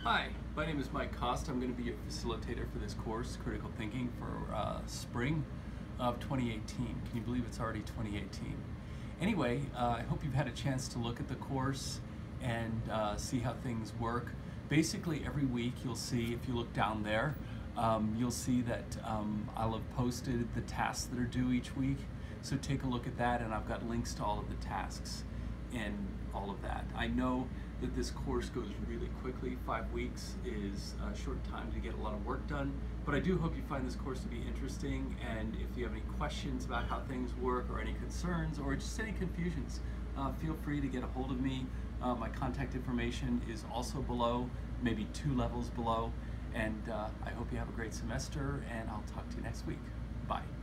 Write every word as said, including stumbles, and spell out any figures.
Hi, my name is Mike Cost. I'm going to be your facilitator for this course, Critical Thinking, for uh, spring of twenty eighteen. Can you believe it's already twenty eighteen? Anyway, uh, I hope you've had a chance to look at the course and uh, see how things work. Basically, every week you'll see, if you look down there, um, you'll see that um, I'll have posted the tasks that are due each week. So take a look at that, and I've got links to all of the tasks and all of that. I know that this course goes really quickly. Five weeks is a short time to get a lot of work done, but I do hope you find this course to be interesting, and if you have any questions about how things work or any concerns or just any confusions, uh, feel free to get a hold of me. Uh, my contact information is also below, maybe two levels below, and uh, I hope you have a great semester, and I'll talk to you next week. Bye.